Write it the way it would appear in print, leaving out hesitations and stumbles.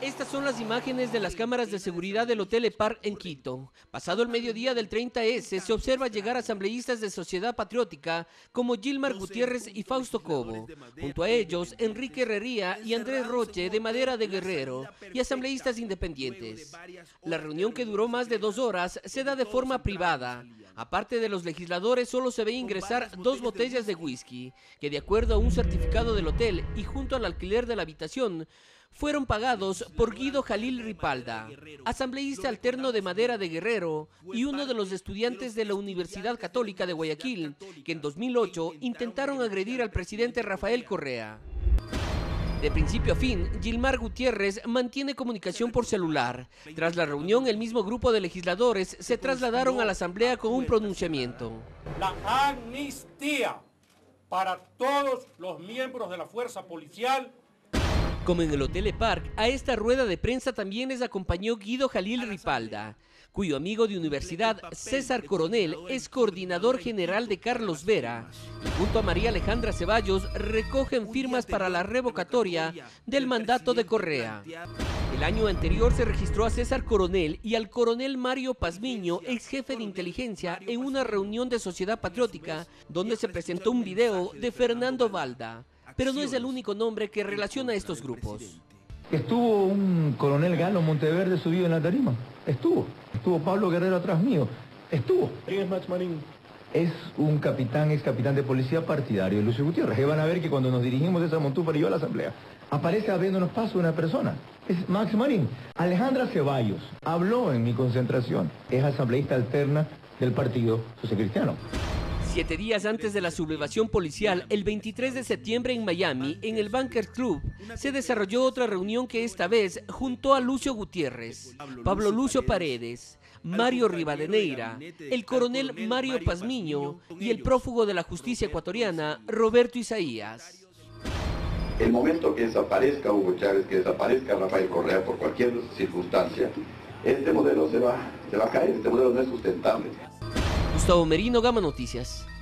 Estas son las imágenes de las cámaras de seguridad del Hotel Park en Quito. Pasado el mediodía del 30S, se observa llegar asambleístas de Sociedad Patriótica como Gilmar Gutiérrez y Fausto Cobo. Junto a ellos, Enrique Herrería y Andrés Roche de Madera de Guerrero y asambleístas independientes. La reunión, que duró más de 2 horas, se da de forma privada. Aparte de los legisladores, solo se ve ingresar 2 botellas de whisky, que de acuerdo a un certificado del hotel y junto al alquiler de la habitación, fueron pagados por Guido Jalil Ripalda, asambleísta alterno de Madera de Guerrero y uno de los estudiantes de la Universidad Católica de Guayaquil, que en 2008 intentaron agredir al presidente Rafael Correa. De principio a fin, Gilmar Gutiérrez mantiene comunicación por celular. Tras la reunión, el mismo grupo de legisladores se trasladaron a la asamblea con un pronunciamiento. La amnistía para todos los miembros de la fuerza policial. Como en el Hotel Park, a esta rueda de prensa también les acompañó Guido Jalil Ripalda, cuyo amigo de universidad, César Coronel, es coordinador general de Carlos Vera, y junto a María Alejandra Ceballos recogen firmas para la revocatoria del mandato de Correa. El año anterior se registró a César Coronel y al coronel Mario Pazmiño, ex jefe de inteligencia, en una reunión de Sociedad Patriótica, donde se presentó un video de Fernando Valda. Pero no es el único nombre que relaciona a estos grupos. Estuvo un coronel Galo Monteverde subido en la tarima. Estuvo Pablo Guerrero atrás mío. Estuvo. ¿Quién es Max Marín? Es un capitán, ex capitán de policía partidario de Lucio Gutiérrez. Que van a ver que cuando nos dirigimos de esa montúfar y yo a la asamblea, aparece abriéndonos paso una persona. Es Max Marín. Alejandra Ceballos habló en mi concentración. Es asambleísta alterna del Partido Socialcristiano. 7 días antes de la sublevación policial, el 23 de septiembre en Miami, en el Bankers Club, se desarrolló otra reunión que esta vez juntó a Lucio Gutiérrez, Pablo Lucio Paredes, Mario Rivadeneira, el coronel Mario Pazmiño y el prófugo de la justicia ecuatoriana, Roberto Isaías. El momento que desaparezca Hugo Chávez, que desaparezca Rafael Correa por cualquier circunstancia, este modelo se va a caer, este modelo no es sustentable. Gustavo Merino, Gama Noticias.